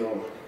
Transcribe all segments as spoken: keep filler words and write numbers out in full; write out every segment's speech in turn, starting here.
मैत्रिणीनो,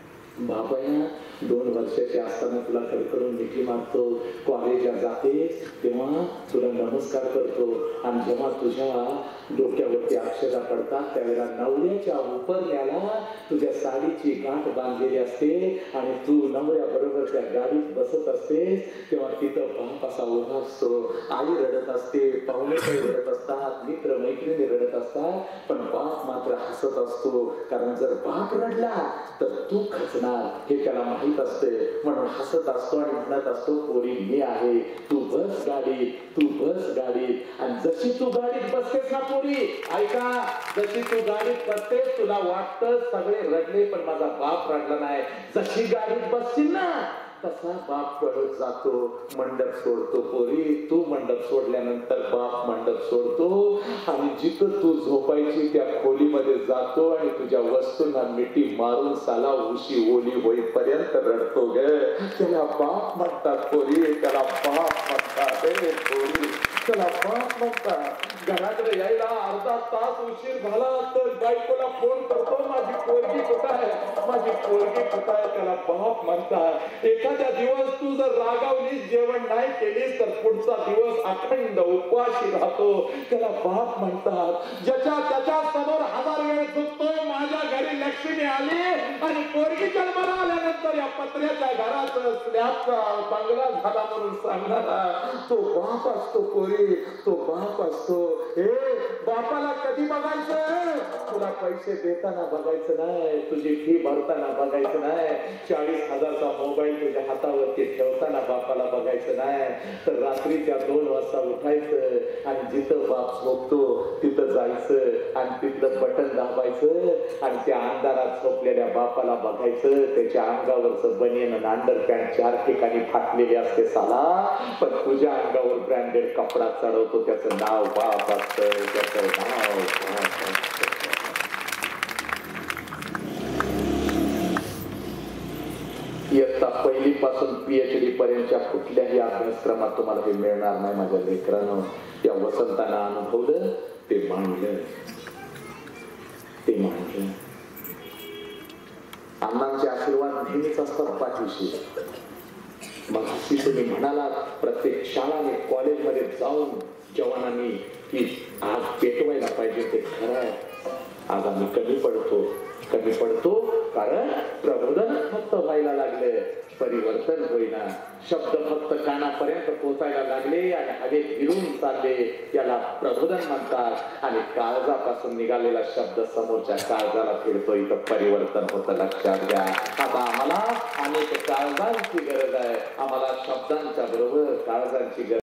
बाप आहे ना, दोन वर्षाचे असताना तुला कडकडून मिठी मारतो, कॉलेजला जाते तेव्हा तुला नमस्कार करतो, आणि जेव्हा तुझ्या डोक्यावरती अक्षरा पडतात त्यावेळेला नवऱ्याच्या उपरण्याला तुझ्या साडीची गाठ बांधलेली असते आणि तू नवऱ्या बरोबर त्या गाडीत बसत असतेस, तेव्हा तिथं बाप असा उभा असतो, आई रडत असते, पाहुणे रडत असतात, मित्र मैत्रिणी रडत असतात, पण बाप मात्र हसत असतो. कारण जर बाप रडला तर तू खचणार हे त्याला माहित असते, म्हणून हसत असतो आणि म्हणत असतो, पोरी मी आहे, तू बस गाडीत, तू बस गाडीत. आणि जशी तू गाडीत बसतेस ना पोरी, ऐका, जशी तू गाडीत बसतेस तुला वाटतं सगळे रडले पण माझा बाप रडला नाही. जशी गाडीत बसशील ना तसा बाप पळत जातो, मंडप सोडतो. पोरी तू मंडप सोडल्यानंतर बाप मंडप सोडतो आणि जिथं तू झोपायची त्या खोलीमध्ये जातो आणि तुझ्या वस्तूंना मिठी मारून साला उशी ओली होईपर्यंत रडतो ग. त्याला बाप म्हणतात पोरी, त्याला बाप म्हणतात रे पोरी, त्याला बाप म्हणतात. घराकडे यायला अर्धा तास उशीर झाला तर बायकोला फोन करतो, माझी पोरगी कुठं आहे, माझी पोरगी कुठं आहे, त्याला बाप म्हणतात. एखाद्या दिवस तू जर रागावलीस, जेवण नाही केलीस तर पुढचा दिवस अखंड उपवाशी राहतो, त्याला बाप म्हणतात. ज्याच्या त्याच्या समोर हजार वेळ चुकतोय, माझ्या घरी लक्ष्मी आली आणि पोरगी जन्माला आल्यानंतर या पत्र्याच्या घरात स्लॅबचा बंगला झाला म्हणून सांगणारा तो बाप असतो पोरी, तो बाप असतो. हे बापाला कधी बघायचं, तुला पैसे देताना बघायचं नाही, तुझी फी भरताना बघायचं नाही, चाळीस हजारचा मोबाईल तुझ्या हातावरती ठेवताना बापाला बघायचं नाही, तर रात्रीच्या दोन वाजता उठायचं आणि जिथं बाप झोपतो तिथं जायचं आणि तिथलं बटन दाबायचं आणि त्या अंधारात झोपलेल्या बापाला बघायचं. त्याच्या अंगावरचं बनियन आणि अंडरपॅन्ट चार ठिकाणी फाटलेले असते साला, पण तुझ्या अंगावर ब्रँडेड कपडा चढवतो, त्याचं नाव बाप असतं, त्याचं नाव बाप असतं. इयत्ता पहिली पासून पीएचडी पर्यंतच्या कुठल्याही अभ्यासक्रमात तुम्हाला हे मिळणार नाही माझ्या लेकरांनो. त्या वसंतानं अनुभवलं, ते मांडलं, ते मांडलं. अण्णांचे आशीर्वाद नेहमीच असतात पाठीशी. मग तुम्ही म्हणाला प्रत्येक शाळाने कॉलेजमध्ये जाऊन जवानांनी की आज पेटवायला पाहिजे, ते खरं आहे. आज आम्ही कमी पडतो, कमी पडतो कारण प्रबोधन फक्त व्हायला लागले, परिवर्तन होईना. शब्द फक्त कानापर्यंत पोचायला लागले आणि हवेत विरून चालले, याला प्रबोधन म्हणतात. आणि काळजापासून निघालेला शब्द समोरच्या काळजाला फिरतो, इथं परिवर्तन होतं. लक्षात घ्या. आता आम्हाला अनेक काळजांची गरज आहे, आम्हाला शब्दांच्या बरोबर काळजांची गरज